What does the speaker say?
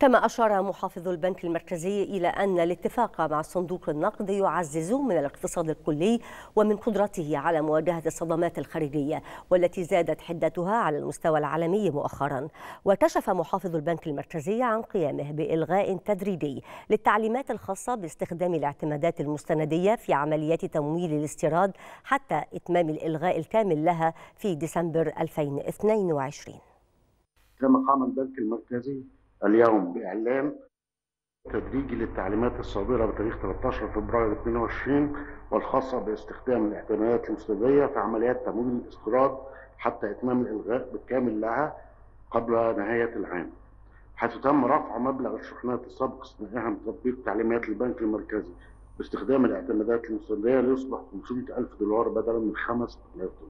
كما أشار محافظ البنك المركزي إلى أن الاتفاق مع صندوق النقد يعزز من الاقتصاد الكلي ومن قدرته على مواجهة الصدمات الخارجية والتي زادت حدتها على المستوى العالمي مؤخرا. وكشف محافظ البنك المركزي عن قيامه بإلغاء تدريجي للتعليمات الخاصة باستخدام الاعتمادات المستندية في عمليات تمويل الاستيراد حتى إتمام الإلغاء الكامل لها في ديسمبر 2022. كما قام البنك المركزي اليوم بإعلان تدريجي للتعليمات الصادرة بتاريخ 13 فبراير 22 والخاصة باستخدام الاعتمادات المستندية في عمليات تمويل الاستيراد حتى إتمام الإلغاء بالكامل لها قبل نهاية العام، حيث تم رفع مبلغ الشحنات السابق استثنائها من تطبيق تعليمات البنك المركزي باستخدام الاعتمادات المستندية ليصبح $500,000 بدلا من $5,000.